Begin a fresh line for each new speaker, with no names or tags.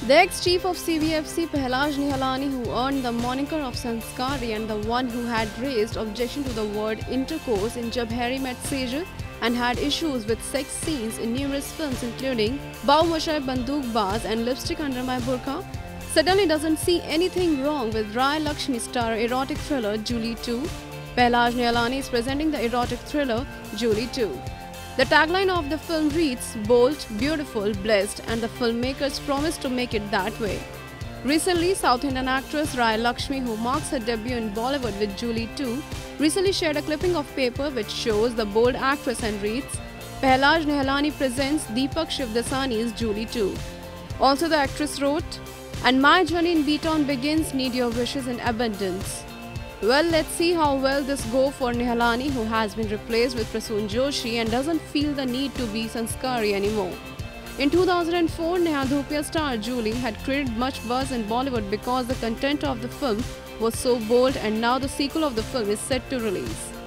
The ex-chief of CBFC Pahlaj Nihalani, who earned the moniker of Sanskaari and the one who had raised objection to the word intercourse in Jab Harry Met Sejal and had issues with sex scenes in numerous films including Babumoshai Bandookbazz and Lipstick under my burkha, suddenly doesn't see anything wrong with Raai Laxmi star erotic thriller Julie 2. Pahlaj Nihalani is presenting the erotic thriller Julie 2. The tagline of the film reads, bold, beautiful, blessed, and the filmmakers promise to make it that way. Recently, South Indian actress Raai Laxmi, who marks her debut in Bollywood with Julie 2, recently shared a clipping of paper which shows the bold actress and reads, Pahlaj Nihalani presents Deepak Shivdasani's Julie 2. Also, the actress wrote, and my journey in B-Town begins, need your wishes in abundance. Well, let's see how well this goes for Nihalani, who has been replaced with Prasoon Joshi and doesn't feel the need to be Sanskaari anymore. In 2004, Neha Dhupia star Julie had created much buzz in Bollywood because the content of the film was so bold, and now the sequel of the film is set to release.